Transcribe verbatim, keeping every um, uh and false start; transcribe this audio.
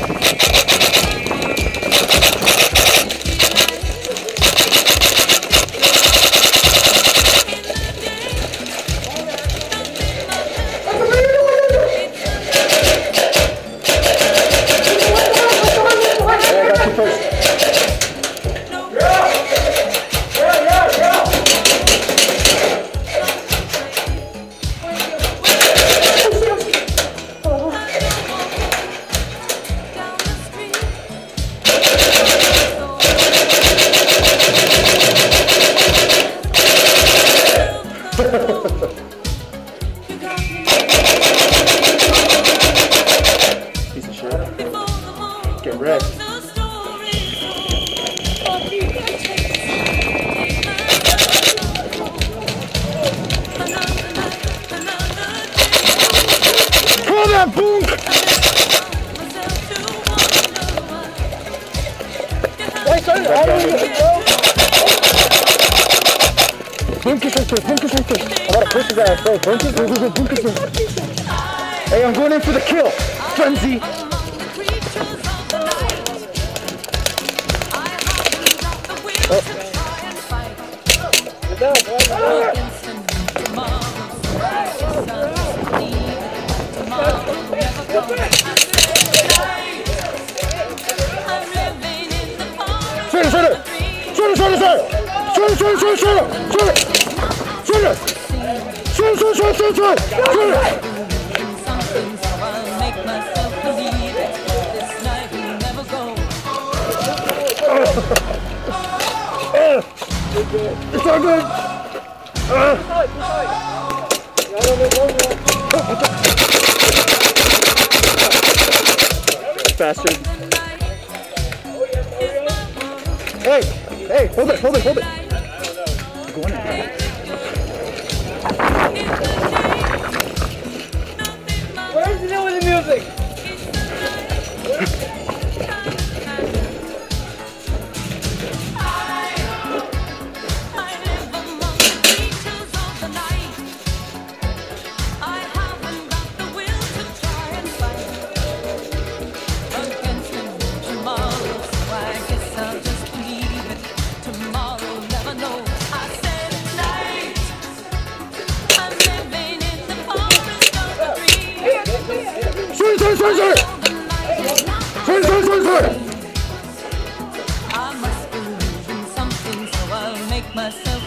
Piece of shit. Get wrecked. Call that boom! Bunky sister, bunky sister. I gotta push his ass, bro. Bunky, bunky, bunky sister. Hey, I'm going in for the kill. Frenzy. Oh. Shoulder, shoulder! Shoulder, shoulder, shoulder! Shoulder, shoulder, shoulder, shoulder! Shoulder! Shoulder! Shoulder, shoulder, shoulder, shoulder! Shoulder! It's all good! Uh. Bastard. Hey! Hey! Hold it! Hold it! Hold it! Go on in. Where's the deal with the music? Sorry, sorry, sorry, sorry! Sorry, sorry, sorry, sorry! I must believe in something, so I'll make myself